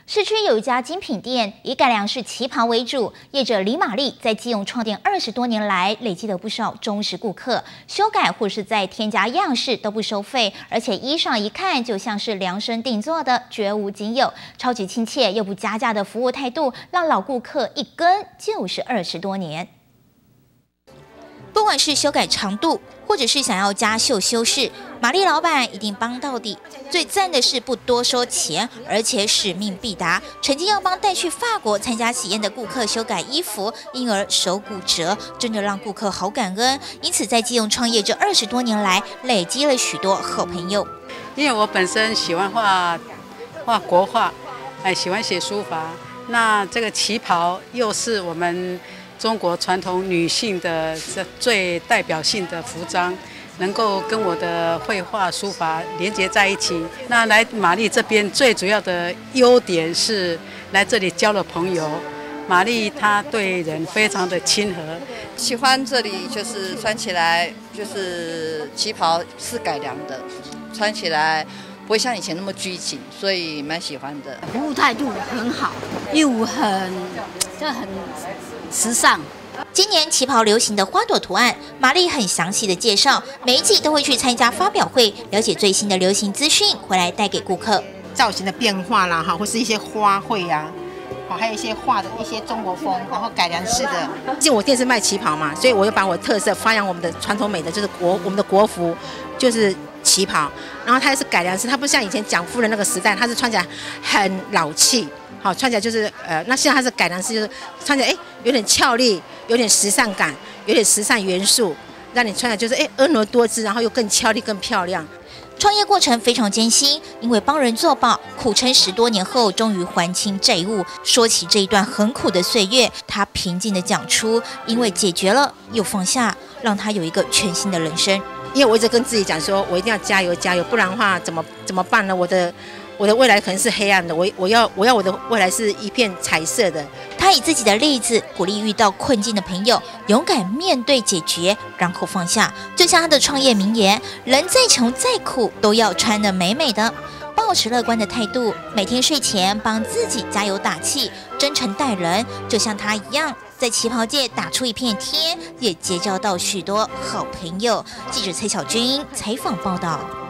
市区有一家精品店，以改良式旗袍为主，业者李玛丽在基隆创店20多年来，累积了不少忠实顾客。修改或是再添加样式都不收费，而且衣裳一看就像是量身定做的，绝无仅有。超级亲切又不加价的服务态度，让老顾客一跟就是20多年。不管是修改长度，或者是想要加绣修饰，玛丽老板一定帮到底。最赞的是不多收钱，而且使命必达。曾经要帮带去法国参加喜宴的顾客修改衣服，因而手骨折，真的让顾客好感恩。因此在基隆创业这20多年来，累积了许多好朋友。 因为我本身喜欢画国画，喜欢写书法。那这个旗袍又是我们中国传统女性的最代表性的服装，能够跟我的绘画书法连接在一起。那来玛丽这边最主要的优点是来这里交了朋友。玛丽她对人非常的亲和， 喜欢这里就是穿起来就是旗袍是改良的，穿起来不会像以前那么拘谨，所以蛮喜欢的。 服务态度很好，又很时尚。 今年旗袍流行的花朵图案，玛丽很详细的介绍，每一季都会去参加发表会，了解最新的流行资讯，回来带给顾客。 造型的变化啦，或是一些花卉啊，还有一些画的一些中国风，然后改良式的。毕竟我店是卖旗袍嘛，所以我就把我的特色发扬我们的传统美德，就是我们的国服就是旗袍，然后它也是改良式，它不像以前蒋夫人那个时代，它是穿起来很老气。好，穿起来就是那现在它是改良式，就是穿起来有点俏丽，有点时尚感，有点时尚元素，让你穿起来就是婀娜多姿，然后又更俏丽、更漂亮。 创业过程非常艰辛，因为帮人做保，苦撑10多年后，终于还清债务。说起这一段很苦的岁月，他平静地讲出，因为解决了又放下，让他有一个全新的人生。 因为我一直跟自己讲说，我一定要加油加油，不然的话怎么办呢？我的未来可能是黑暗的，我要我的未来是一片彩色的。 他以自己的例子鼓励遇到困境的朋友，勇敢面对解决，然后放下。就像他的创业名言：人再穷再苦，都要穿得美美的。抱持乐观的态度，每天睡前帮自己加油打气，真诚待人，就像他一样，在旗袍界打出一片天，也结交到许多好朋友。记者蔡小军采访报道。